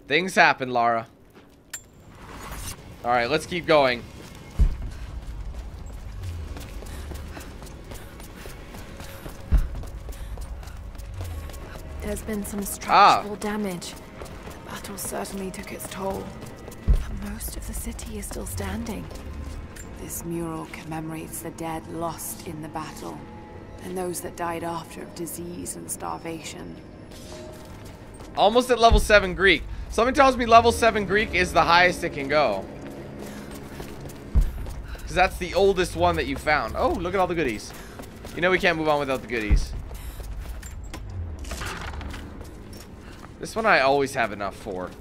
Things happen, Lara. Alright, let's keep going. There's been some structural damage. The battle certainly took its toll. But most of the city is still standing. This mural commemorates the dead lost in the battle, and those that died after of disease and starvation. Almost at level 7 Greek. Something tells me level 7 Greek is the highest it can go. Because that's the oldest one that you found. Oh, look at all the goodies. You know we can't move on without the goodies. This one I always have enough for.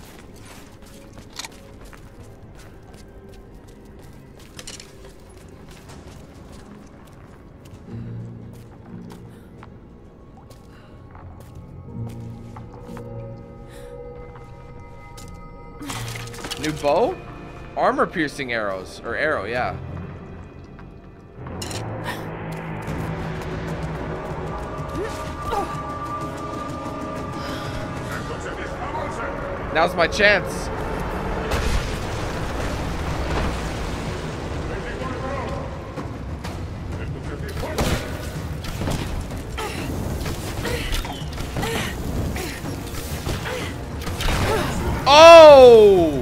New bow? Armor piercing arrows. Or arrow, yeah. Now's my chance. Oh!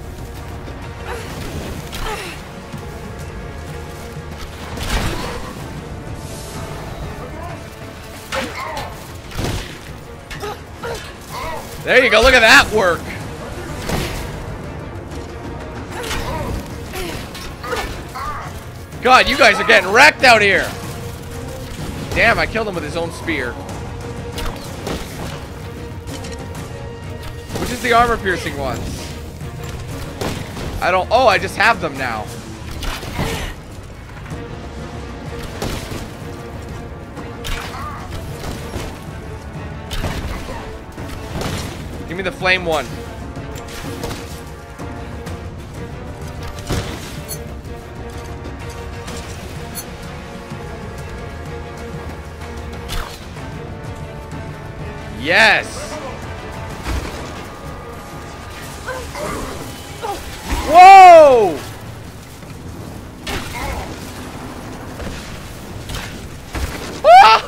There you go, look at that work. God, you guys are getting wrecked out here. Damn, I killed him with his own spear. Which is the armor piercing ones? I don't, oh, I just have them now. Give me the flame one. Yes. Whoa! Ah!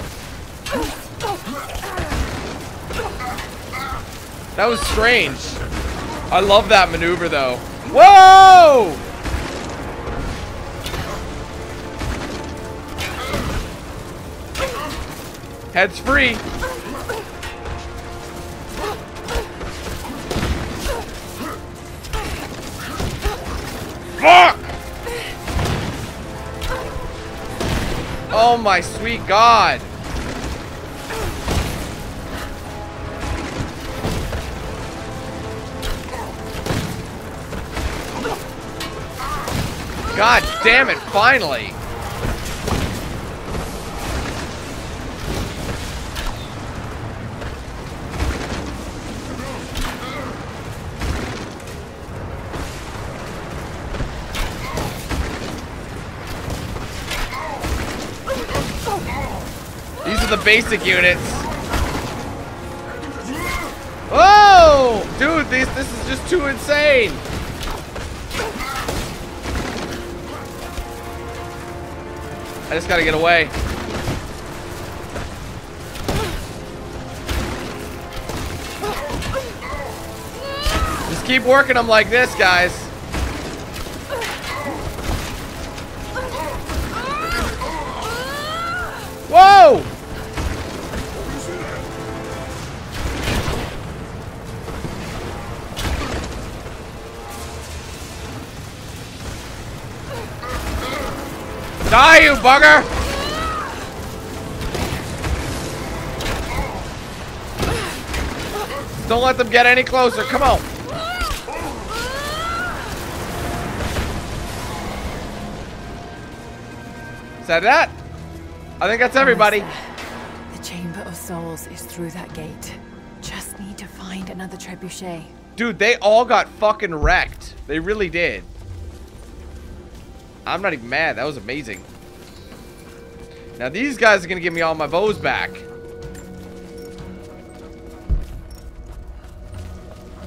That was strange. I love that maneuver though. Whoa! Head's free. Fuck! Oh my sweet God. God damn it, finally. These are the basic units. Oh, dude, this is just too insane. I just gotta get away. Just keep working them like this, guys. Whoa! Die, you bugger! Don't let them get any closer. Come on. Is that? I think that's everybody. The Chamber of Souls is through that gate. Just need to find another trebuchet. Dude, they all got fucking wrecked. They really did. I'm not even mad. That was amazing. Now these guys are gonna give me all my bows back.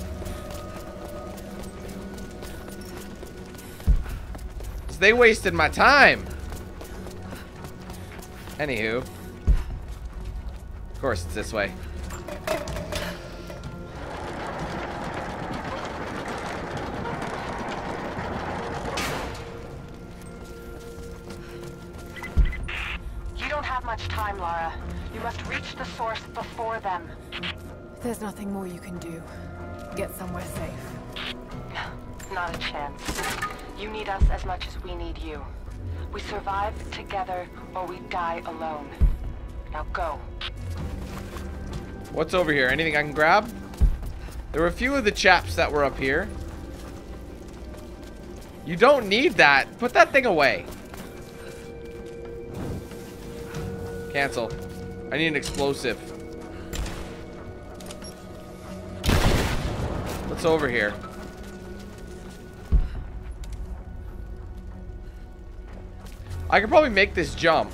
They wasted my time. Anywho. Of course, it's this way. You don't have much time, Lara. You must reach the source before them. There's nothing more you can do. Get somewhere safe. Not a chance. You need us as much as we need you. We survive together or we die alone. Now go. What's over here? Anything I can grab? There were a few of the chaps that were up here. You don't need that. Put that thing away. Cancel. I need an explosive. What's over here? I could probably make this jump.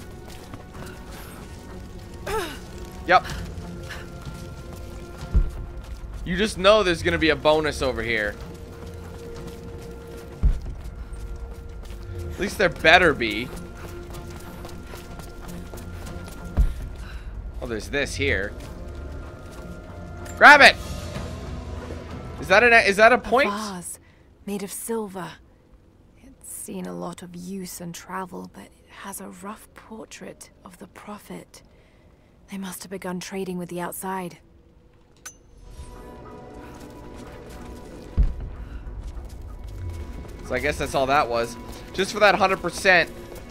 Yep. You just know there's gonna be a bonus over here. At least there better be. Oh, there's this here. Grab it! Is that a point? A vase made of silver. It's seen a lot of use and travel, but it has a rough portrait of the Prophet. They must have begun trading with the outside. So I guess that's all that was. Just for that 100%.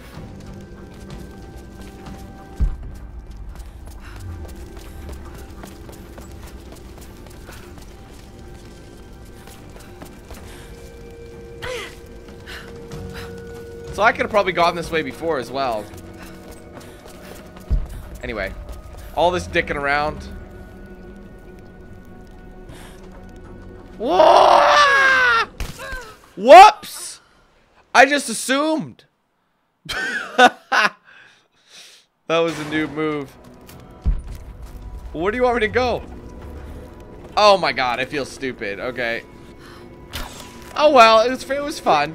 So I could have probably gone this way before as well. Anyway, all this dicking around. Whoa! Whoops! I just assumed. That was a new move. Where do you want me to go? Oh my god, I feel stupid. Okay. Oh well, it was fun.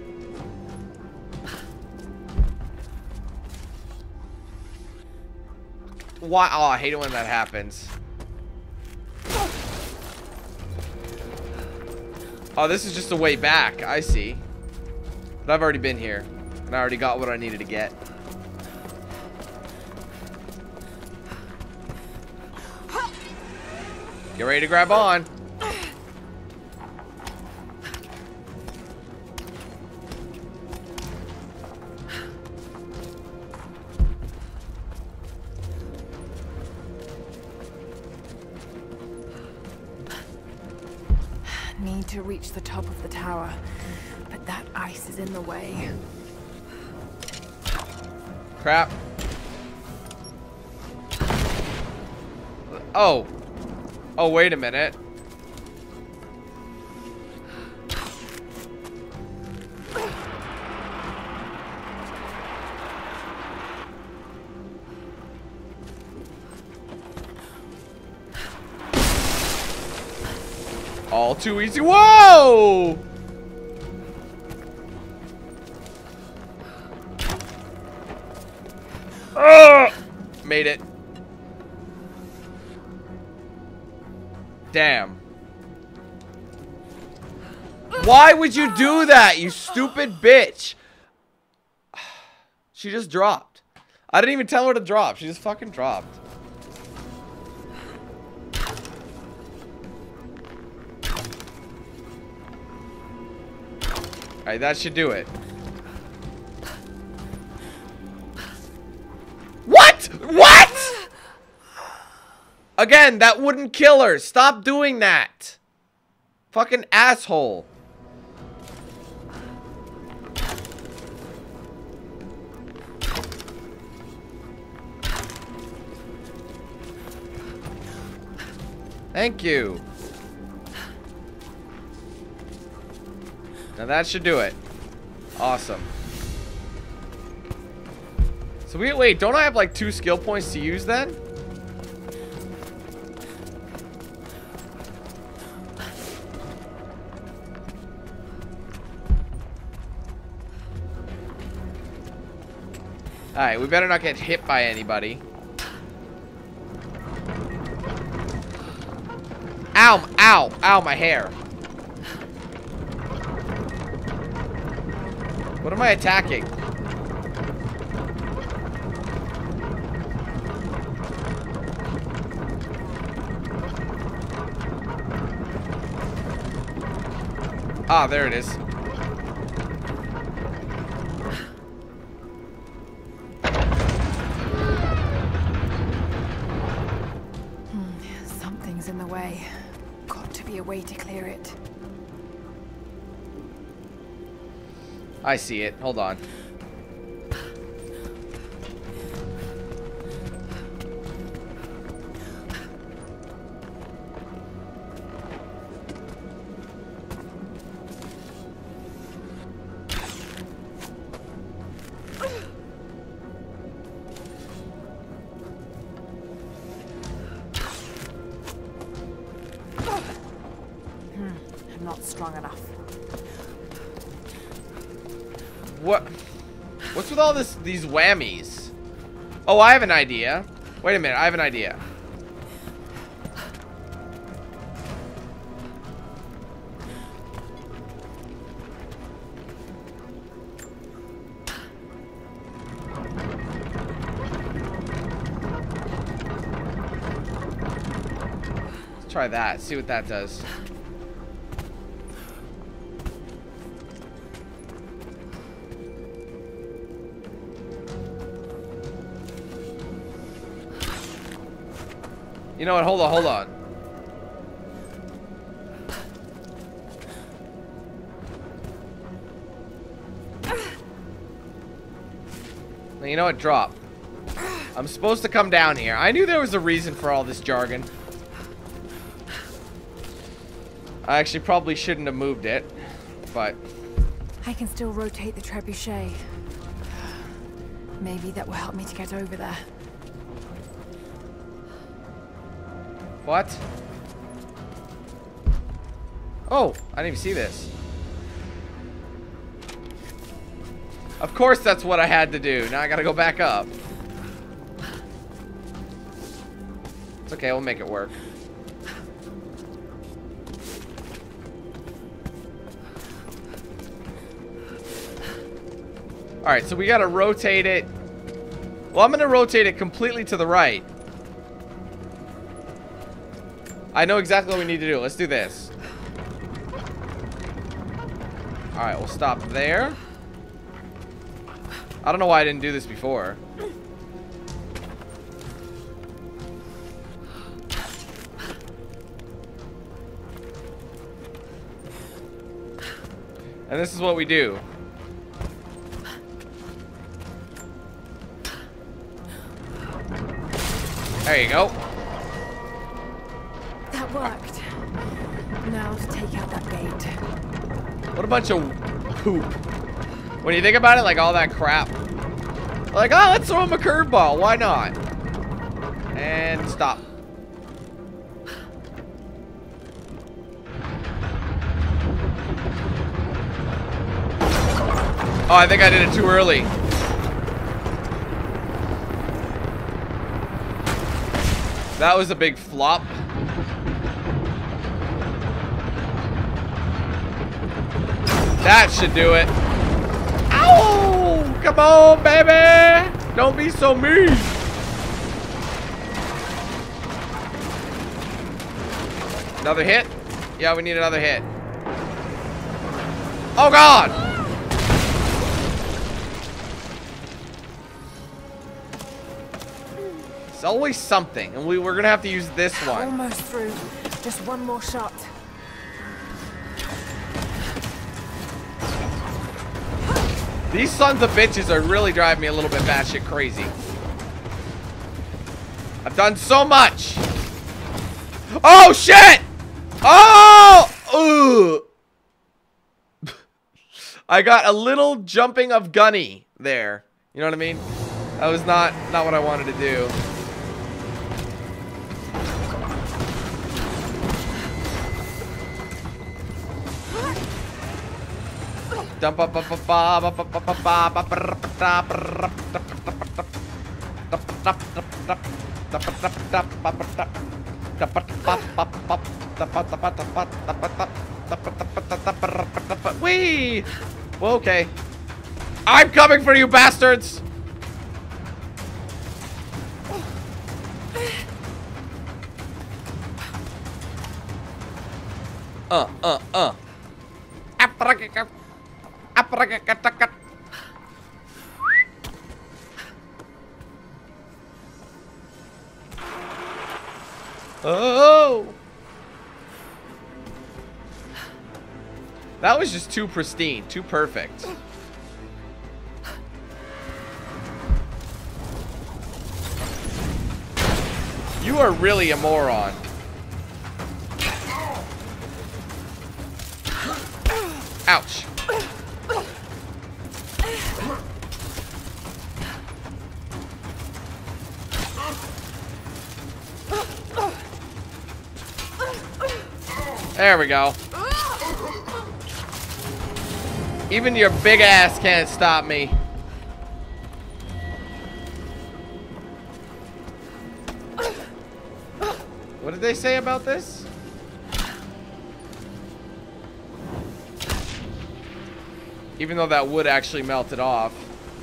Why? Oh, I hate it when that happens. Oh, this is just a way back. I see. But I've already been here. And I already got what I needed to get. Get ready to grab on. Need to reach the top of the tower, but that ice is in the way. Crap. Oh. Oh, wait a minute. All too easy. Whoa! Made it. Damn. Why would you do that, you stupid bitch? She just dropped. I didn't even tell her to drop. She just fucking dropped. Alright, that should do it. What? What? Again, that wouldn't kill her. Stop doing that. Fucking asshole. Thank you. Now that should do it. Awesome. So wait, don't I have like 2 skill points to use then? Alright, we better not get hit by anybody. Ow, ow, ow, my hair. What am I attacking? Ah, there it is. Something's in the way. Got to be a way to clear it. I see it. Hold on. I'm not strong enough. What? What's with all these whammies? Oh, I have an idea. Wait a minute, I have an idea. Let's try that, see what that does. You know what? Hold on, hold on. Now, you know what? Drop. I'm supposed to come down here. I knew there was a reason for all this jargon. I actually probably shouldn't have moved it, but... I can still rotate the trebuchet. Maybe that will help me to get over there. What? Oh, I didn't even see this. Of course that's what I had to do. Now I gotta go back up. It's okay, we'll make it work. Alright, so we gotta rotate it. Well, I'm gonna rotate it completely to the right. I know exactly what we need to do. Let's do this. Alright, we'll stop there. I don't know why I didn't do this before. And this is what we do. There you go. Worked. Now to take out that gate. What a bunch of poop. When you think about it, like all that crap. Like, oh, let's throw him a curveball. Why not? And stop. Oh, I think I did it too early. That was a big flop. That should do it. Ow! Come on, baby! Don't be so mean. Another hit? Yeah, we need another hit. Oh, God! It's always something, and we're gonna have to use this one. Almost through. Just one more shot. These sons of bitches are really driving me a little bit batshit crazy. I've done so much. Oh, shit! Oh! Ugh. I got a little jumping of gunny there. You know what I mean? That was not what I wanted to do. Whee! Well, okay. I'm coming for you, bastards! Oh! That was just too pristine, too perfect. You are really a moron. Ouch. There we go. Even your big ass can't stop me. What did they say about this? Even though that wood actually melted off.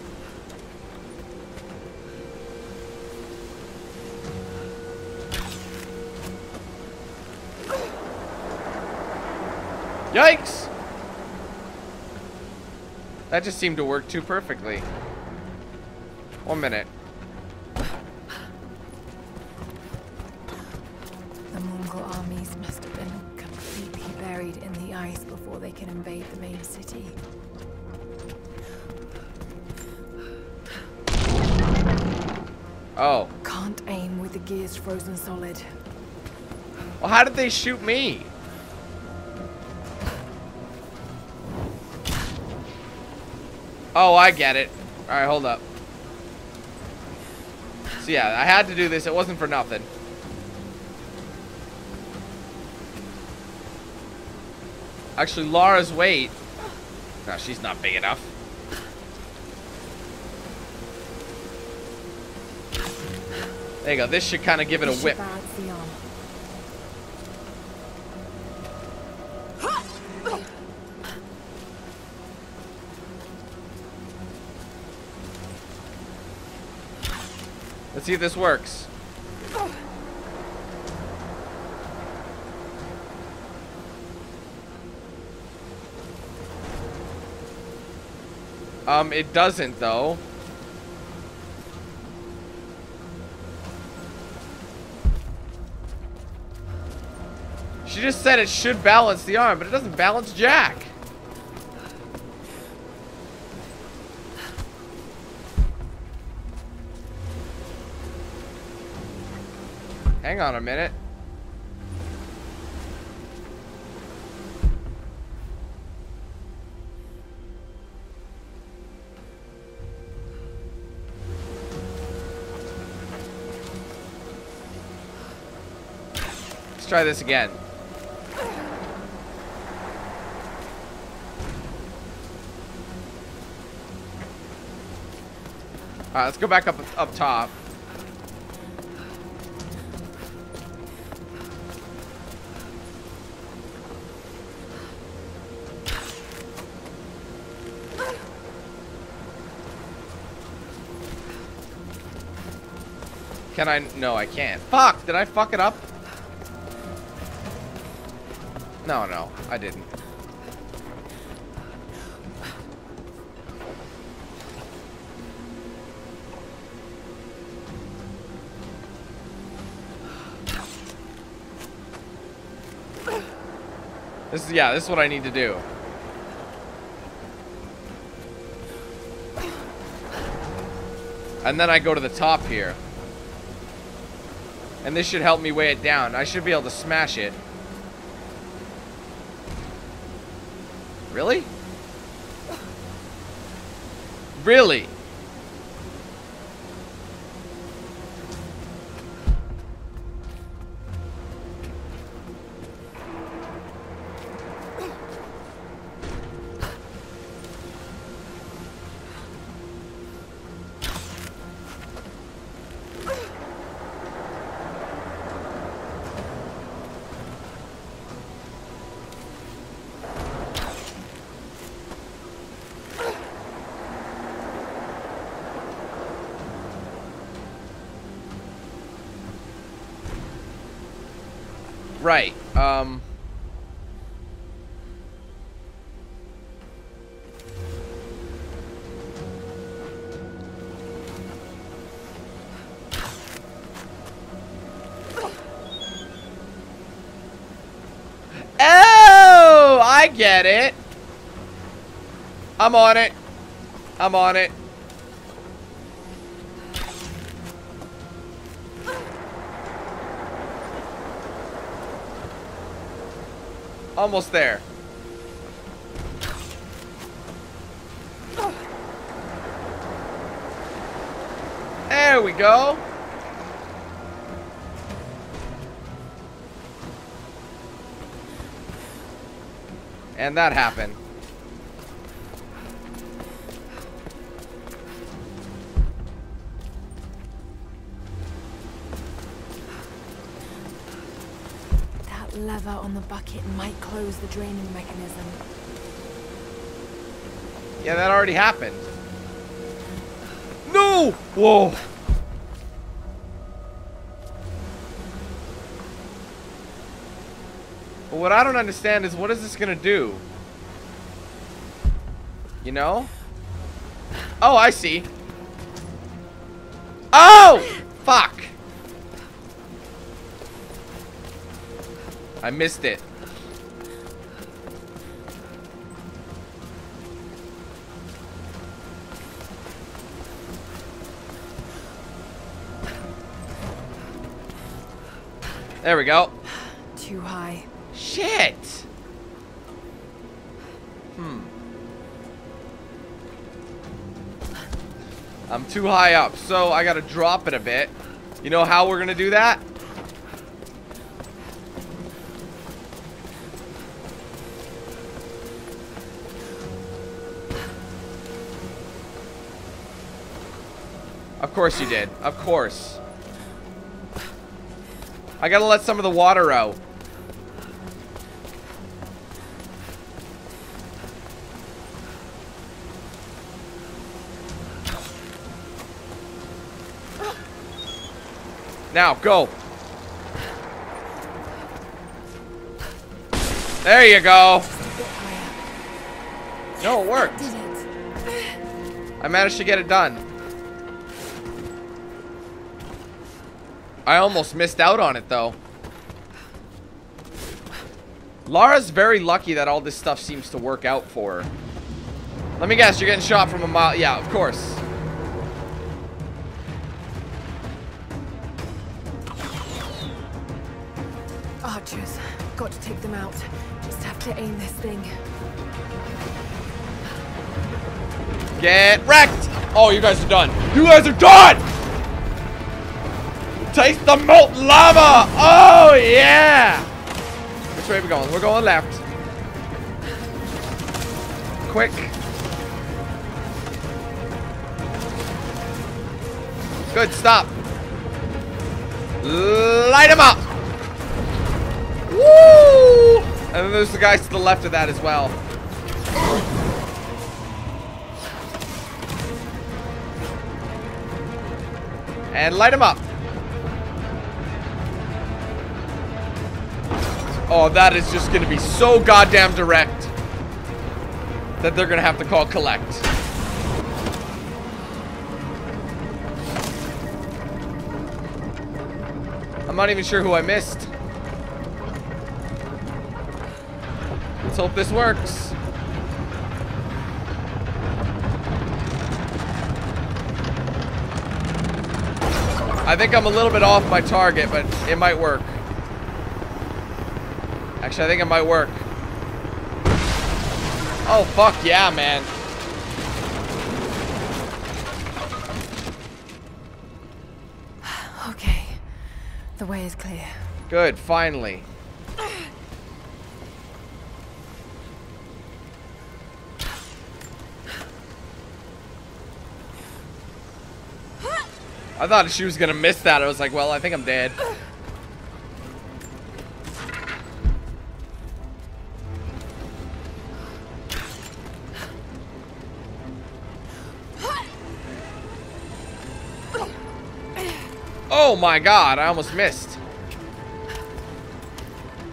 Yikes! That just seemed to work too perfectly. 1 minute. The Mongol armies must have been completely buried in the ice before they can invade the main city. Oh. Can't aim with the gears frozen solid. Well, how did they shoot me? Oh, I get it. Alright, hold up. So yeah, I had to do this. It wasn't for nothing. Actually, Lara's weight... No, she's not big enough. There you go. This should kind of give it a whip. Let's see if this works. It doesn't though. She just said it should balance the arm, but it doesn't balance jack. Hang on a minute. Let's try this again. Alright, let's go back up top. Can I? No, I can't. Fuck! Did I fuck it up? No, I didn't. This is what I need to do. And then I go to the top here. And this should help me weigh it down. I should be able to smash it. Really? Really? Right. Oh, I get it. I'm on it. I'm on it. Almost there. There we go. And that happened. That lever on the bucket might close the draining mechanism. Yeah, that already happened. No! Whoa. But what I don't understand is what is this gonna do? You know? Oh, I see. Oh! Fuck! I missed it. There we go. Too high. Shit! I'm too high up, so I gotta drop it a bit. You know how we're gonna do that? Of course you did. Of course. I gotta let some of the water out. Now, go. There you go. No, it worked. I managed to get it done. I almost missed out on it, though. Lara's very lucky that all this stuff seems to work out for her. Let me guess, you're getting shot from a mile. Yeah, of course. Archers. Got to take them out. Just have to aim this thing. Get wrecked! Oh, you guys are done. You guys are done! Taste the molten lava! Oh, yeah! Which way are we going? We're going left. Quick. Good, stop. Light him up! Woo! And then there's the guys to the left of that as well. And light him up. Oh, that is just going to be so goddamn direct that they're going to have to call collect. I'm not even sure who I missed. Let's hope this works. I think I'm a little bit off my target, but it might work. Actually, I think it might work. Oh, fuck yeah, man. Okay. The way is clear. Good, finally. I thought she was gonna miss that. I was like, well, I think I'm dead. Oh my god, I almost missed.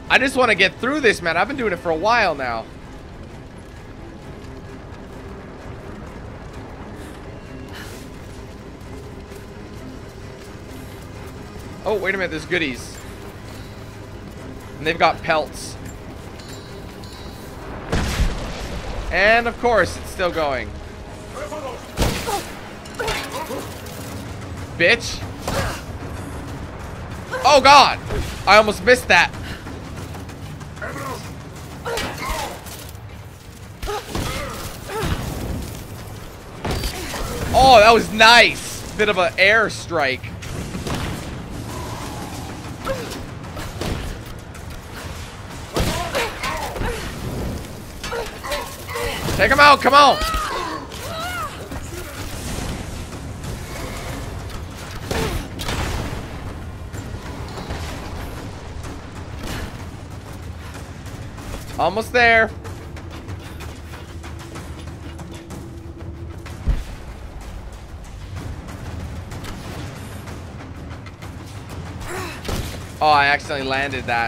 I just want to get through this, man. I've been doing it for a while now. Oh, wait a minute. There's goodies. And they've got pelts. And, of course, it's still going. Bitch. Oh, God. I almost missed that. Oh, that was nice. Bit of an air strike. Take him out, come on. Almost there. Oh, I accidentally landed that.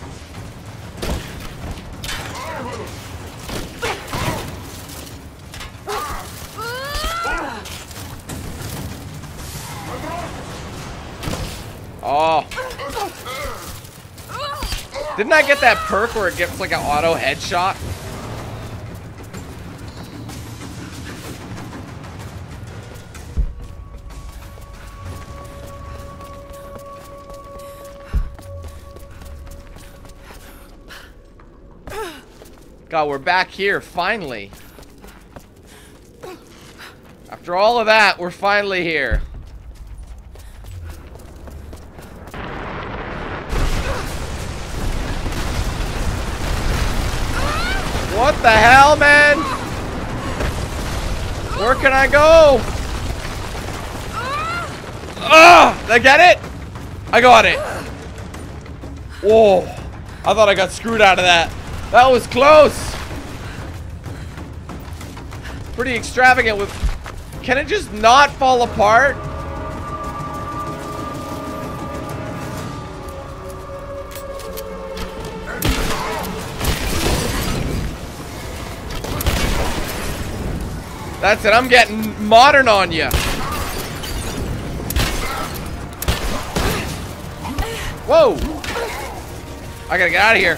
Oh. Didn't I get that perk where it gets like an auto headshot? God, we're back here, finally. After all of that, we're finally here. What the hell, man? Where can I go? Did I get it? I got it. Whoa. I thought I got screwed out of that. That was close. Pretty extravagant with... Can it just not fall apart? That's it, I'm getting modern on you. Whoa! I gotta get out of here.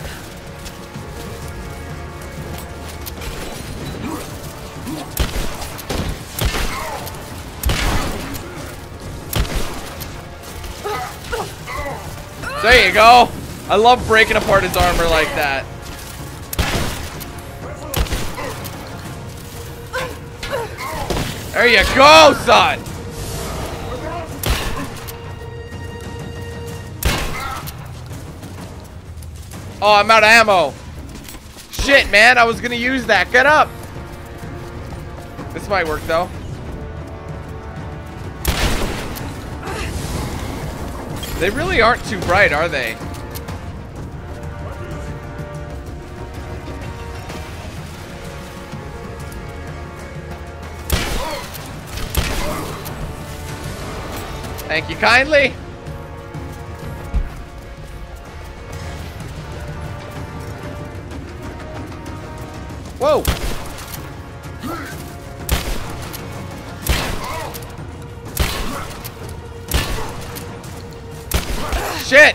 There you go. I love breaking apart his armor like that. There you go, son. Oh, I'm out of ammo. Shit, man. I was gonna use that. Get up. This might work, though. They really aren't too bright, are they? Thank you kindly. Whoa. Shit!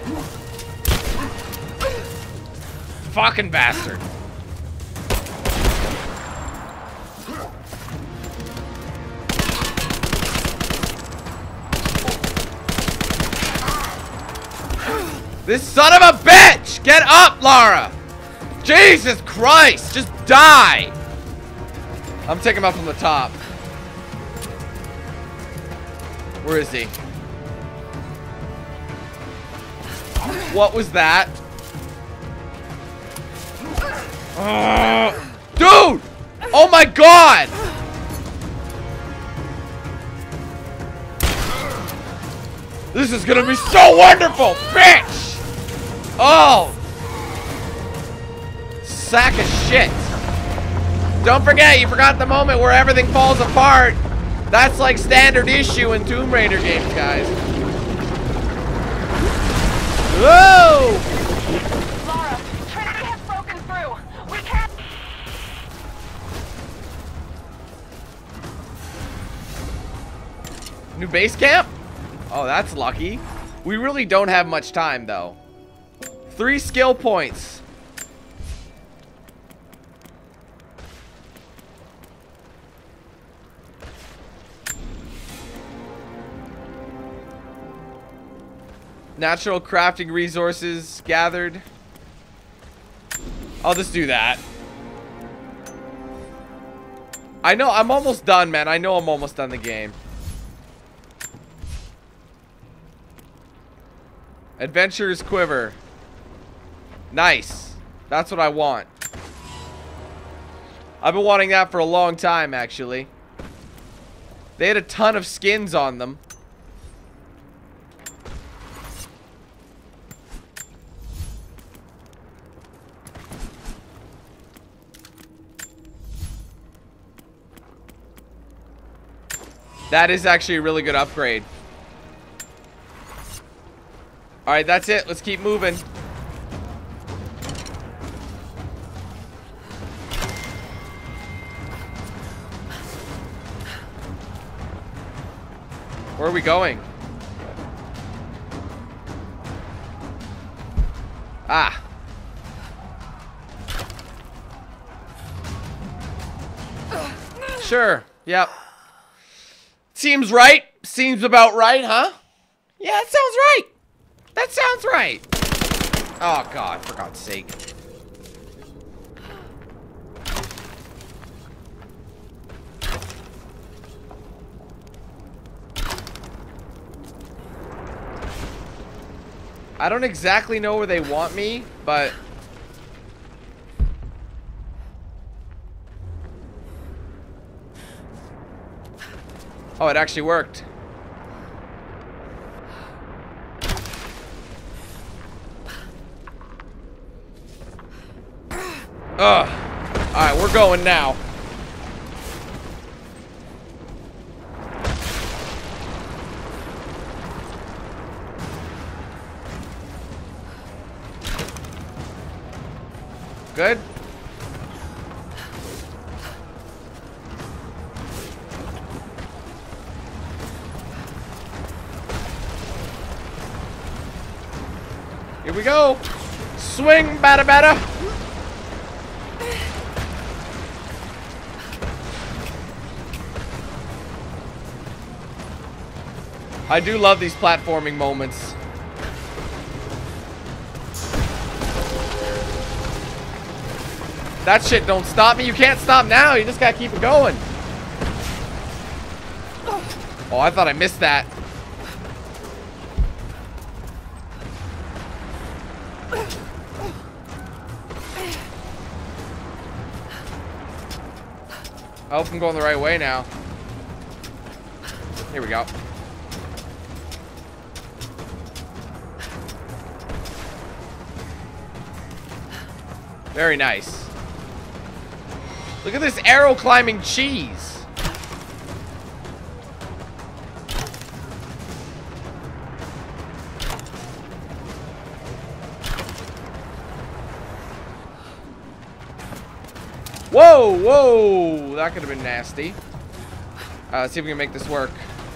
Fucking bastard. This son of a bitch! Get up, Lara! Jesus Christ! Just die! I'm taking him up from the top. Where is he? What was that? Dude! Oh my god! This is gonna be so wonderful, bitch! Oh! Sack of shit. Don't forget, you forgot the moment where everything falls apart. That's like standard issue in Tomb Raider games, guys. Whoa! Lara, base camp? Oh, that's lucky. We really don't have much time, though. 3 skill points. Natural crafting resources gathered. I'll just do that. I know, I'm almost done, man. I know I'm almost done the game. Adventurer's Quiver. Nice. That's what I want. I've been wanting that for a long time, actually. They had a ton of skins on them. That is actually a really good upgrade. Alright, that's it. Let's keep moving. Where are we going? Ah. Sure. Yep. Seems right. Seems about right, huh? Yeah, that sounds right. That sounds right. Oh, God, for God's sake. I don't exactly know where they want me, but... Oh, it actually worked. Ugh. Alright, we're going now. Good. Here we go. Swing, bada bada. I do love these platforming moments. That shit don't stop me. You can't stop now. You just gotta keep it going. Oh, I thought I missed that. I hope I'm going the right way now. Here we go. Very nice. Look at this arrow climbing cheese. Whoa, whoa, that could have been nasty. Let's see if we can make this work.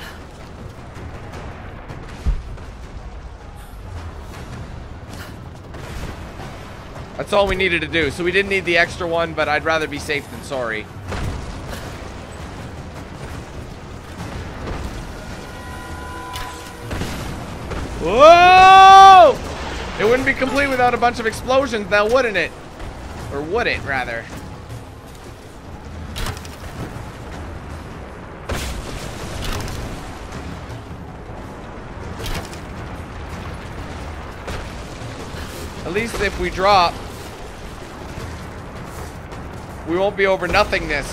That's all we needed to do. So we didn't need the extra one, but I'd rather be safe than sorry. Whoa! It wouldn't be complete without a bunch of explosions now, wouldn't it? Or would it, rather? At least if we drop, we won't be over nothingness.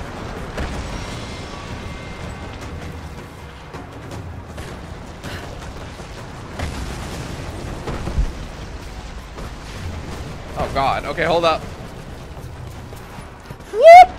Oh God, okay, hold up. Whoop!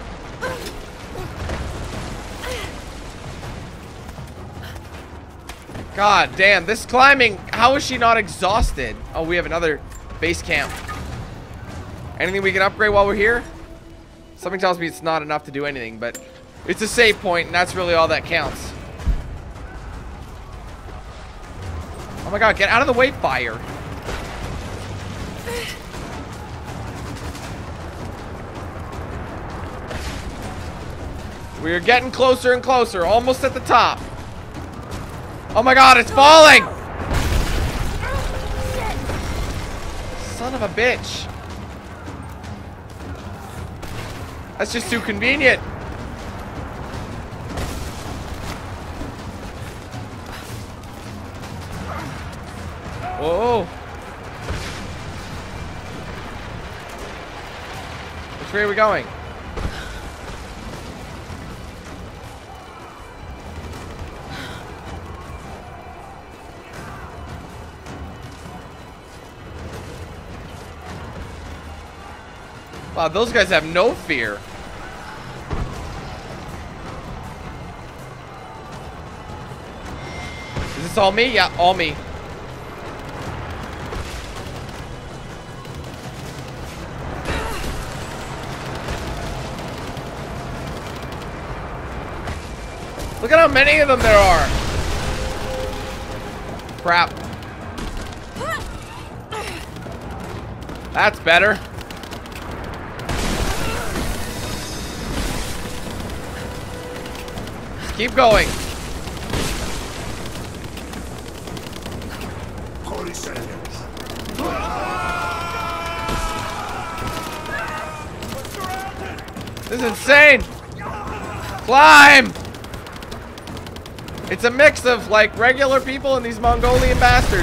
God damn, this climbing, how is she not exhausted? Oh, we have another base camp. Anything we can upgrade while we're here? Something tells me it's not enough to do anything, but it's a save point, and that's really all that counts. Oh my god, get out of the way, fire. We're getting closer and closer, almost at the top. Oh my god, it's falling! Son of a bitch. That's just too convenient. Whoa. Which way are we going? Wow, those guys have no fear. Is this all me? Yeah, all me. Look at how many of them there are. Crap. That's better. Just keep going. This is insane. Climb. It's a mix of like regular people and these Mongolian bastards.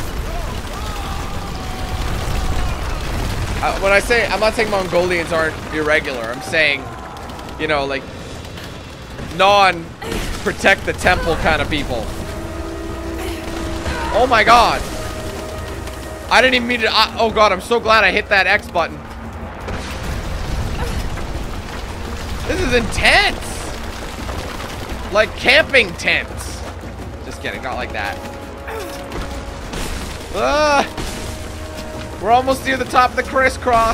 When I say, I'm not saying Mongolians aren't irregular. I'm saying, you know, like non-protect the temple kind of people. Oh my god. I didn't even mean to. Oh god, I'm so glad I hit that X button. This is intense. Like camping tents. Just kidding, not like that. We're almost near the top of the crisscross.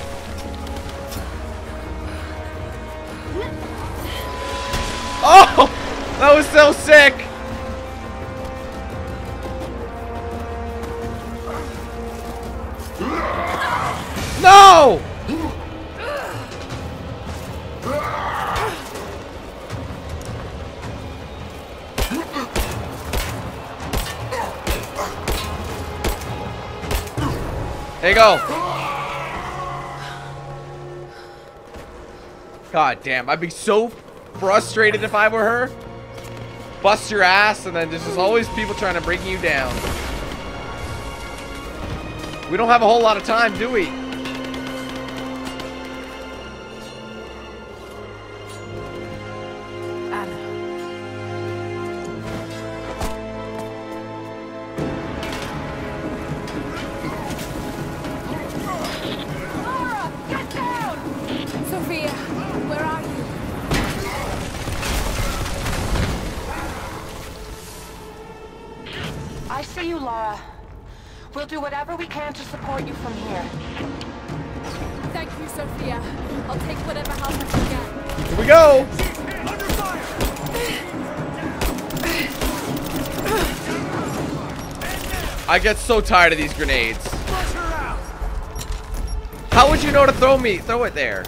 Oh, that was so sick. No! There you go. God damn, I'd be so frustrated if I were her. Bust your ass, and then there's just always people trying to bring you down. We don't have a whole lot of time, do we? Lara. We'll do whatever we can to support you from here. Thank you, Sophia. I'll take whatever help I can get. Here we go! Under fire! I get so tired of these grenades. How would you know to throw it there?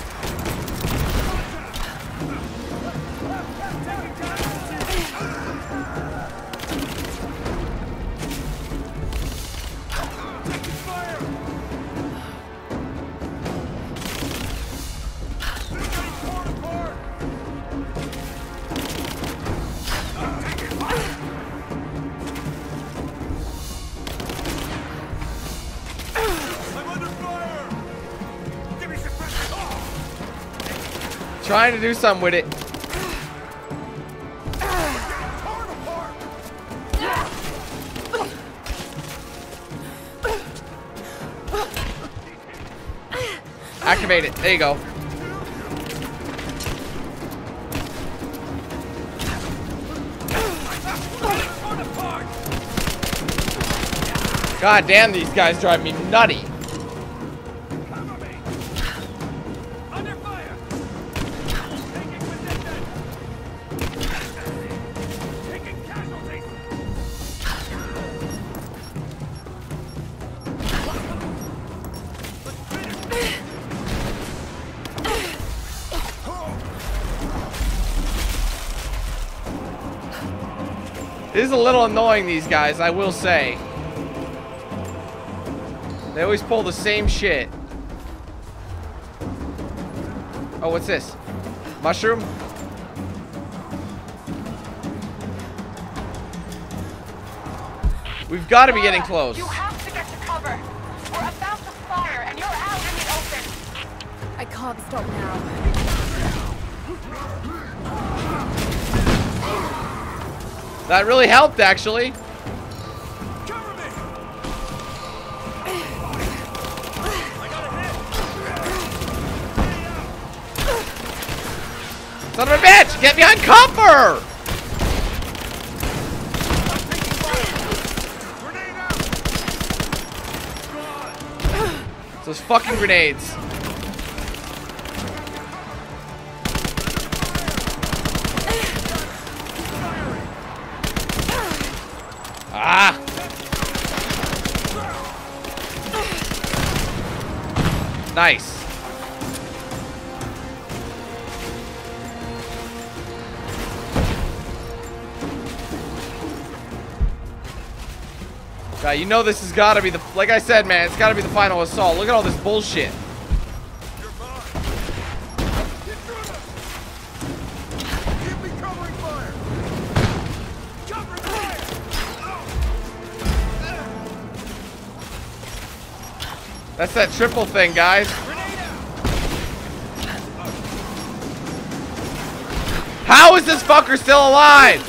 Trying to do something with it. Activate it. There you go. God damn, these guys drive me nutty. This is a little annoying, these guys, I will say. They always pull the same shit. Oh, what's this? Mushroom? We've got to be getting close. You have to get to cover. We're about to fire, and you're out in the open. I can't stop now. That really helped, actually. Cover me. I got a hit. Son of a bitch! Get behind cover! Grenade out. Those fucking grenades. Ah! Nice. God, you know this has got to be the, like I said, man, it's got to be the final assault. Look at all this bullshit. You're mine. Get through them. Keep me covering fire. Covering fire. That's that triple thing, guys. Grenade out. How is this fucker still alive?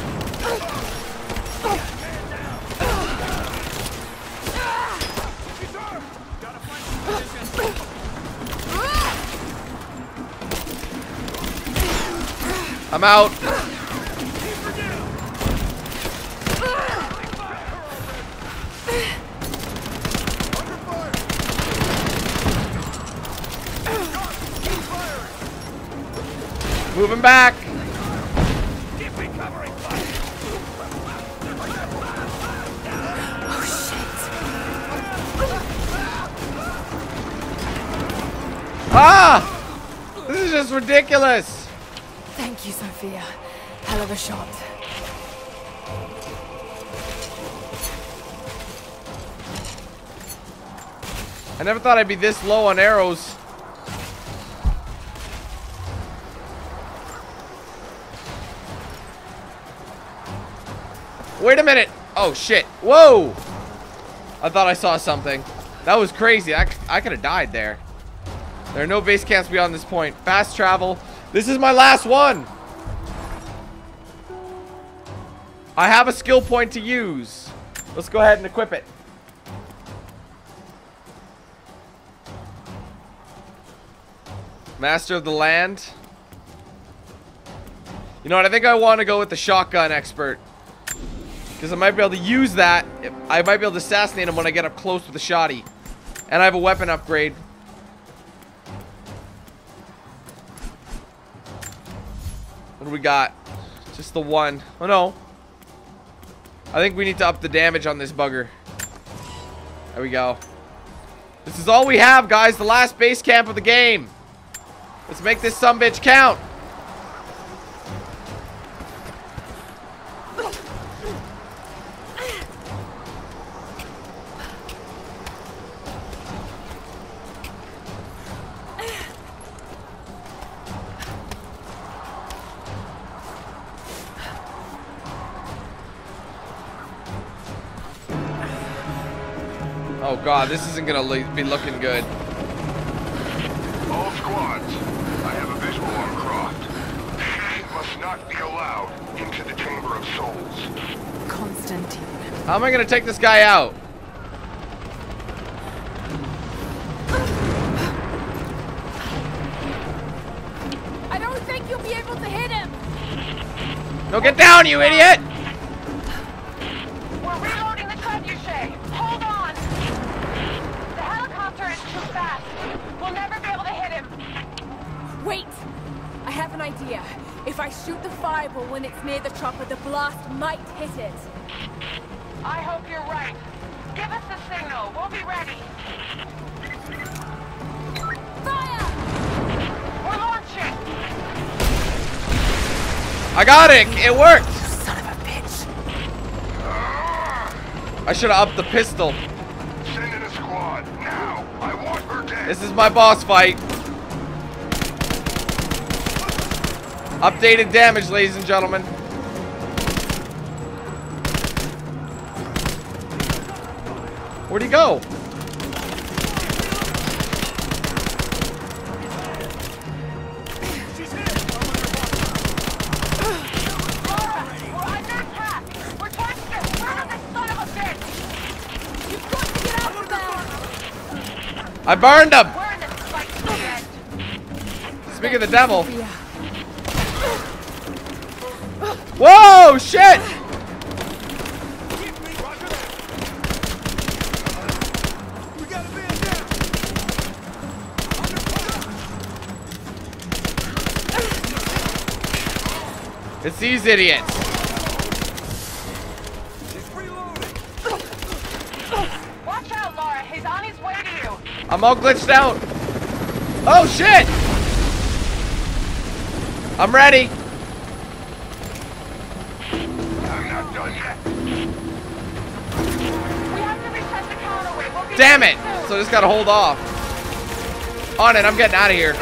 I'm out. Moving back. Keep me covering fire. Oh shit. Ah! This is just ridiculous. Thank you, Sophia. Hell of a shot. I never thought I'd be this low on arrows. Wait a minute. Oh, shit. Whoa. I thought I saw something. That was crazy. I could have died there. There are no base camps beyond this point. Fast travel. This is my last one. I have a skill point to use. Let's go ahead and equip it. Master of the land. You know what? I think I want to go with the shotgun expert. Because I might be able to use that. I might be able to assassinate him when I get up close with the shotty. And I have a weapon upgrade. What do we got? Just the one. Oh no. I think we need to up the damage on this bugger. There we go. This is all we have, guys. The last base camp of the game. Let's make this sumbitch count. Oh god, this isn't gonna be looking good. All squads, I have a visual on Croft. She must not be allowed into the Chamber of Souls. Constantine. How am I gonna take this guy out? I don't think you'll be able to hit him. No, get down, you idiot! We're reloading the trebuchet. Hold on. The helicopter is too fast. We'll never be able to hit him. Wait! I have an idea. If I shoot the fireball when it's near the chopper, the blast might hit it. I hope you're right. Give us the signal. We'll be ready. Fire! We're launching. I got it! It worked! Son of a bitch. I should have upped the pistol. Send in a squad, now! I want her dead! This is my boss fight. Updated damage, ladies and gentlemen. Where'd he go? She's hit! Lara, we're under attack! We're trying to get rid of this son of a bitch! You've got to get out of there! I burned him! We're in this fight to the end! Speaking of the devil. Whoa, shit! Keep me! Roger that! We got a man down! It's these idiots. She's reloading! Watch out, Lara! He's on his way to you! I'm all glitched out. Oh, shit! I'm ready. I'm not done yet. We have to reset the counterweight! We'll be Damn ready it! soon. So I just gotta hold off. On it, I'm getting out of here.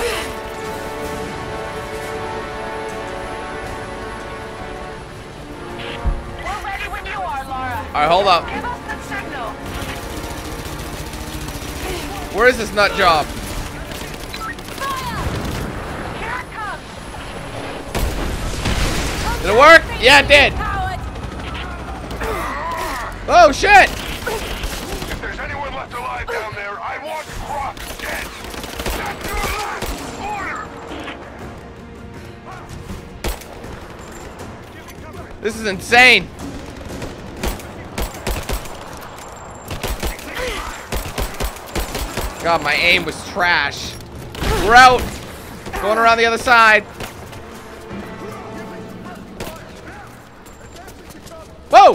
We're ready when you are, Lara! Alright, hold up. Give us the signal! Where is this nut job? Fire! Here it comes! Did it work? Yeah, it did. Coward! Oh, shit! If there's anyone left alive down there, I want Croft dead! That's your last order! This is insane. God, my aim was trash. We're out. Going around the other side. Whoa!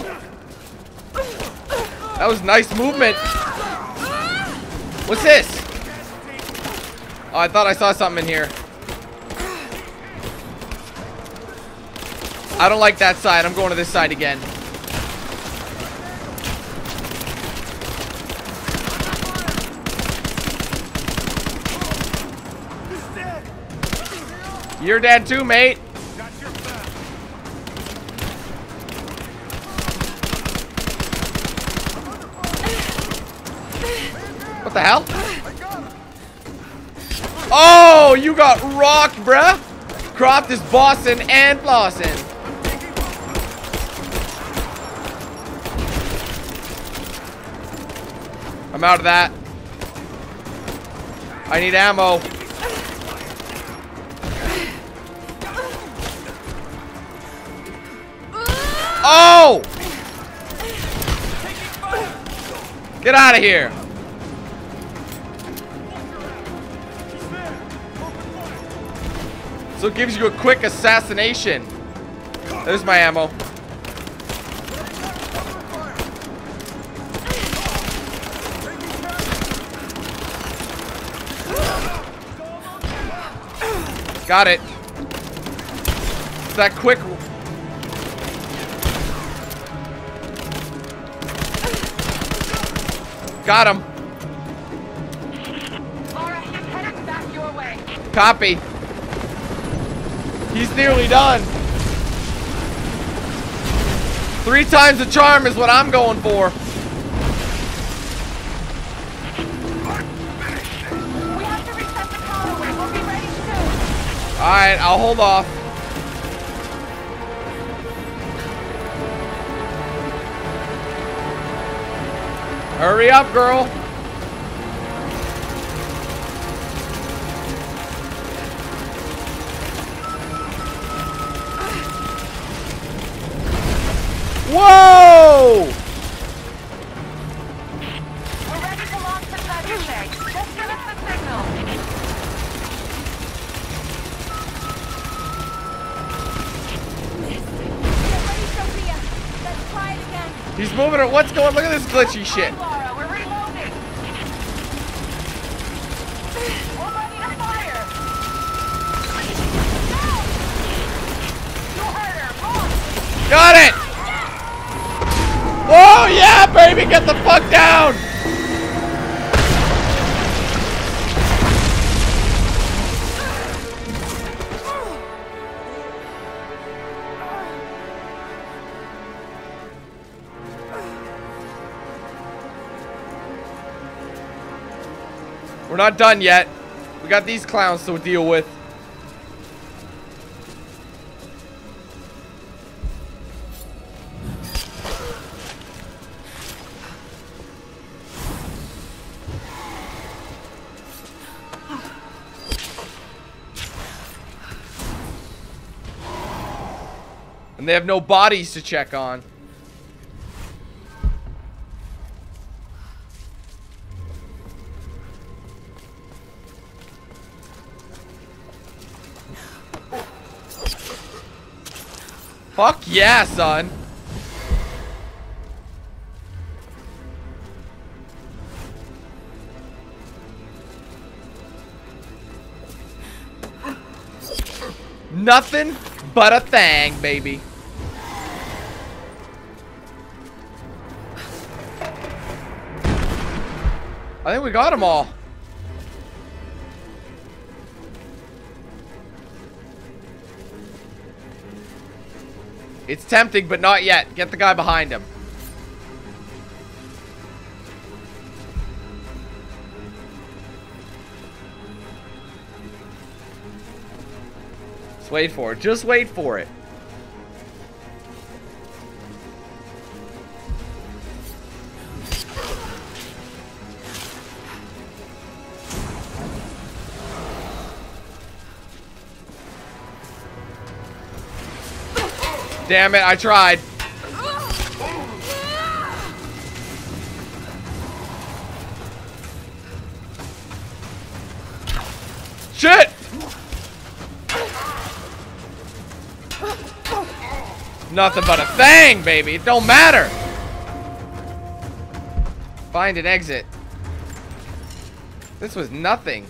That was nice movement. What's this? Oh, I thought I saw something in here. I don't like that side. I'm going to this side again. You're dead too, mate. Got your back! What the hell? Oh, you got rocked, bruh. Croft is bossing and flossing. I'm out of that. I need ammo. Oh! Get out of here. So it gives you a quick assassination. There's my ammo. Got it. It's that quick. Got him. Lara, he's headed back your way. Copy. He's nearly done. 3 times the charm is what I'm going for. We have to reset the counterweight. We'll be ready soon. Alright, I'll hold off. Hurry up, girl. Whoa! We're ready to launch the treasure tank. Just give us the signal. Get ready, Sophia. Let's try it again. He's moving it. What's going? Look at this glitchy shit. Lara, we're reloading. We're ready to fire. No! You heard her. Run! Got it. Oh yeah, baby! Get the fuck down! We're not done yet. We got these clowns to deal with. And they have no bodies to check on. Fuck yeah, son. Nothing but a thing, baby. I think we got them all. It's tempting, but not yet. Get the guy behind him. Just wait for it. Just wait for it. Damn it, I tried. Shit! Nothing but a thing, baby. It don't matter. Find an exit. This was nothing.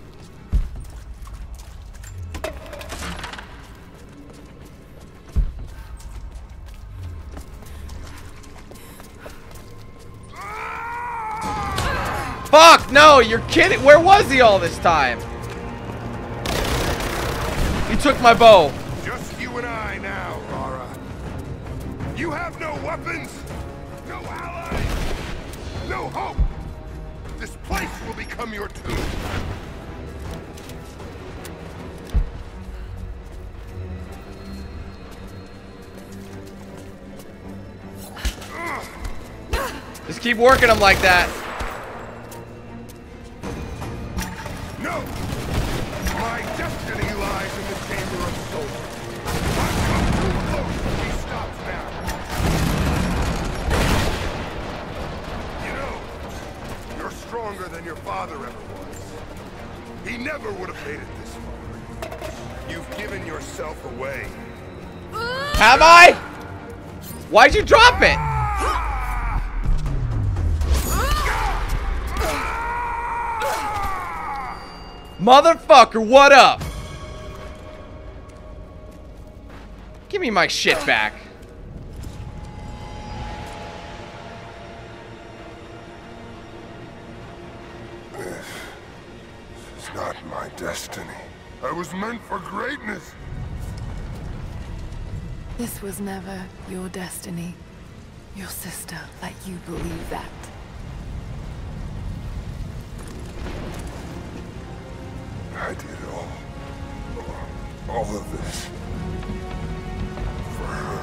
Fuck, no, you're kidding. Where was he all this time? He took my bow. Just you and I now, Lara. You have no weapons, no allies, no hope. This place will become your tomb. Just keep working him like that. No! My destiny lies in the Chamber of Souls. I've come too close to be stopped now. You know, you're stronger than your father ever was. He never would have made it this far. You've given yourself away. Have I? Why'd you drop it? Motherfucker, what up? Give me my shit back. This is not my destiny. I was meant for greatness. This was never your destiny. Your sister let you believe that. I did all of this for her.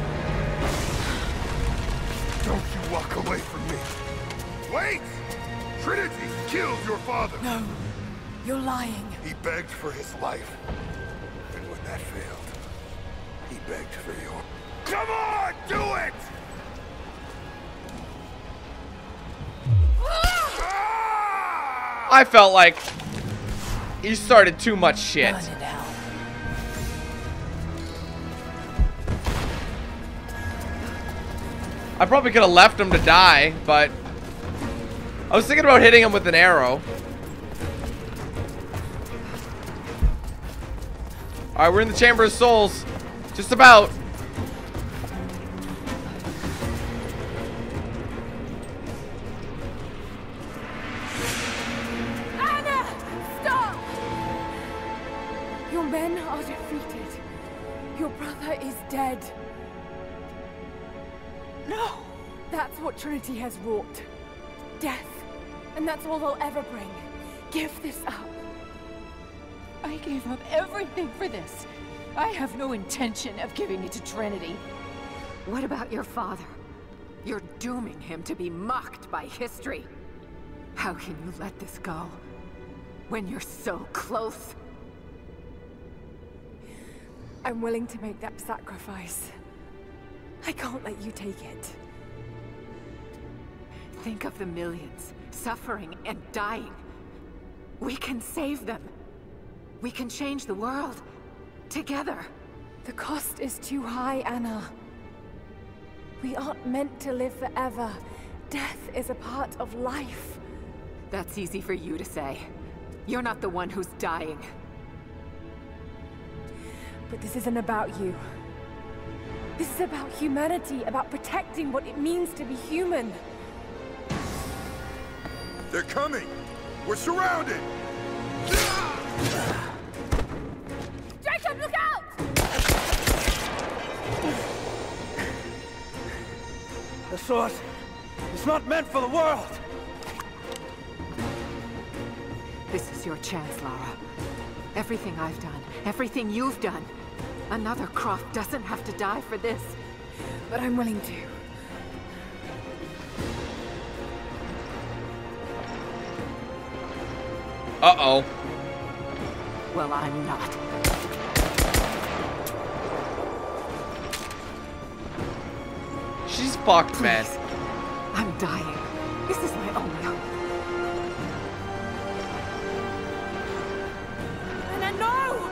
Don't you walk away from me. Wait! Trinity killed your father. No, you're lying. He begged for his life. And when that failed, he begged for your... Come on, do it! I felt like he started too much shit. Burn in hell. I probably could have left him to die, but I was thinking about hitting him with an arrow. Alright, we're in the Chamber of Souls. Just about. men are defeated. Your brother is dead. No! That's what Trinity has wrought. Death. And that's all they'll ever bring. Give this up. I gave up everything for this. I have no intention of giving it to Trinity. What about your father? You're dooming him to be mocked by history. How can you let this go? When you're so close? I'm willing to make that sacrifice. I can't let you take it. Think of the millions, suffering and dying. We can save them. We can change the world. Together. The cost is too high, Anna. We aren't meant to live forever. Death is a part of life. That's easy for you to say. You're not the one who's dying. But this isn't about you. This is about humanity, about protecting what it means to be human. They're coming! We're surrounded! Jacob, look out! The sword is not meant for the world! This is your chance, Lara. Everything I've done, everything you've done. Another Croft doesn't have to die for this. But I'm willing to. Uh-oh. Well, I'm not. She's fucked, man. Please. I'm dying. This is my only hope. Anna, no!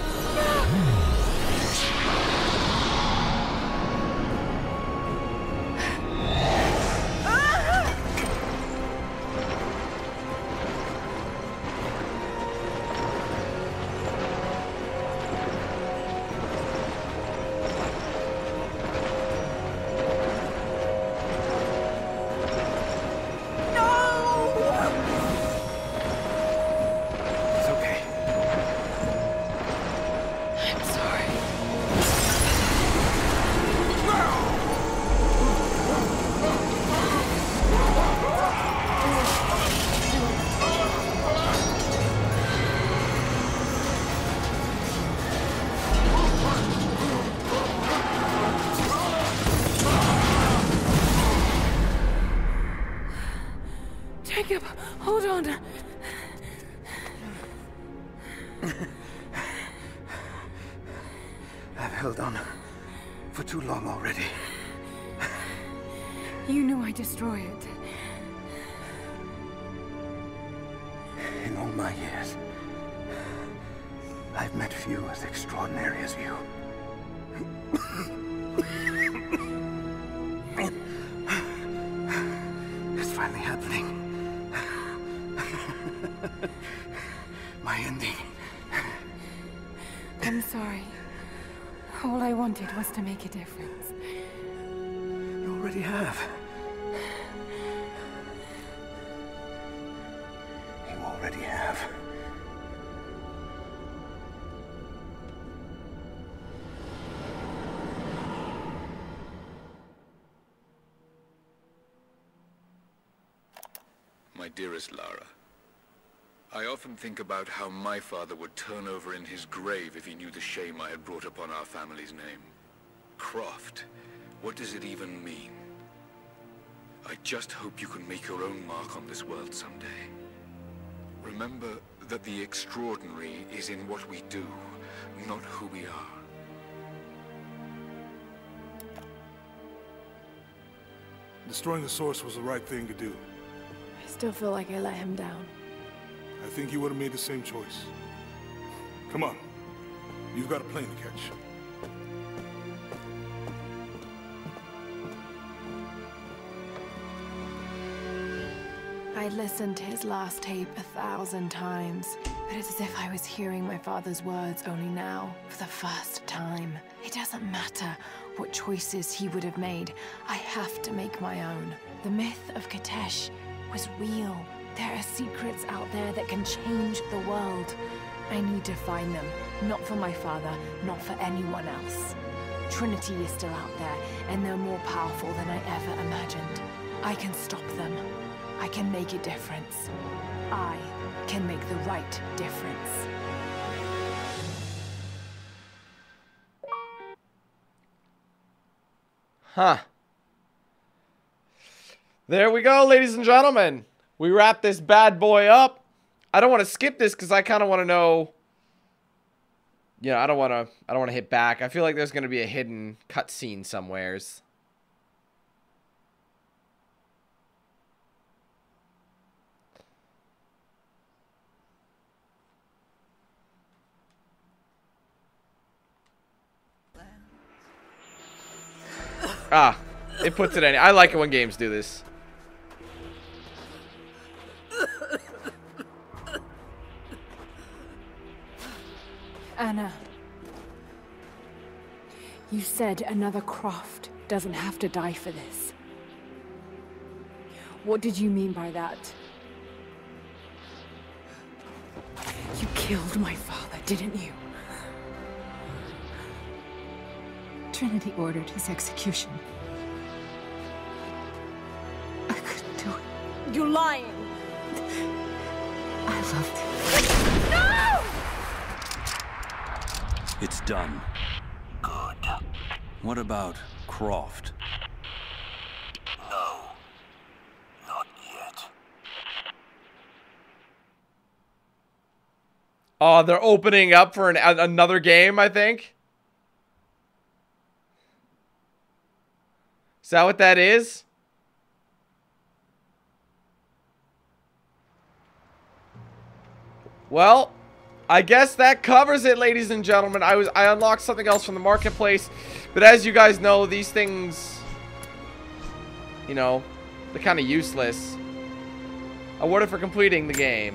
Jacob, hold on. I've held on for too long already. You knew I'd destroy it. In all my years, I've met few as extraordinary as you. It's finally happening. My ending. I'm sorry. All I wanted was to make a difference. You already have. You already have. My dearest Lara, I often think about how my father would turn over in his grave if he knew the shame I had brought upon our family's name. Croft, what does it even mean? I just hope you can make your own mark on this world someday. Remember that the extraordinary is in what we do, not who we are. Destroying the source was the right thing to do. I still feel like I let him down. I think you would have made the same choice. Come on. You've got a plane to catch. I listened to his last tape 1,000 times, but it's as if I was hearing my father's words only now, for the first time. It doesn't matter what choices he would have made. I have to make my own. The myth of Katesh was real. There are secrets out there that can change the world. I need to find them. Not for my father, not for anyone else. Trinity is still out there, and they're more powerful than I ever imagined. I can stop them. I can make a difference. I can make the right difference. Huh. There we go, ladies and gentlemen. We wrap this bad boy up. I don't want to skip this because I kind of want to know. Yeah, I don't want to hit back. I feel like there's going to be a hidden cutscene somewheres. Ah, it puts it in. I like it when games do this. Anna, you said another Croft doesn't have to die for this. What did you mean by that? You killed my father, didn't you? Trinity ordered his execution. I couldn't do it. You're lying! I loved him. It's done. Good. What about Croft? No. Not yet. Oh, they're opening up for another game, I think. Is that what that is? Well, I guess that covers it, ladies and gentlemen. I unlocked something else from the marketplace, but as you guys know, these things, you know, they're kind of useless. Awarded for completing the game.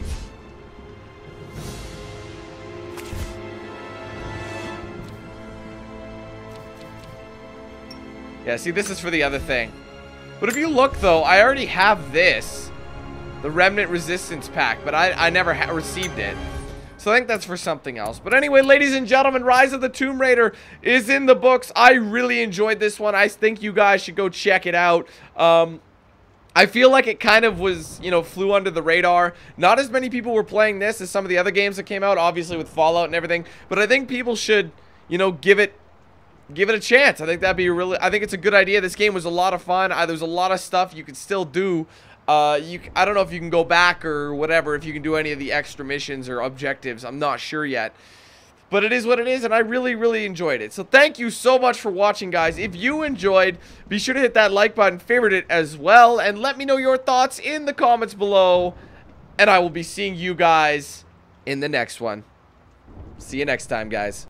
Yeah, see, this is for the other thing. But if you look, though, I already have this. The Remnant Resistance Pack, but I never received it. So I think that's for something else. But anyway, ladies and gentlemen, Rise of the Tomb Raider is in the books. I really enjoyed this one. I think you guys should go check it out. I feel like it kind of was, you know, flew under the radar. Not as many people were playing this as some of the other games that came out, obviously with Fallout and everything. But I think people should, you know, give it a chance. I think that'd be I think it's a good idea. This game was a lot of fun. There's a lot of stuff you could still do. I don't know if you can go back or whatever, if you can do any of the extra missions or objectives. I'm not sure yet. But it is what it is, and I really, really enjoyed it. So thank you so much for watching, guys. If you enjoyed, be sure to hit that like button, favorite it as well, and let me know your thoughts in the comments below. And I will be seeing you guys in the next one. See you next time, guys.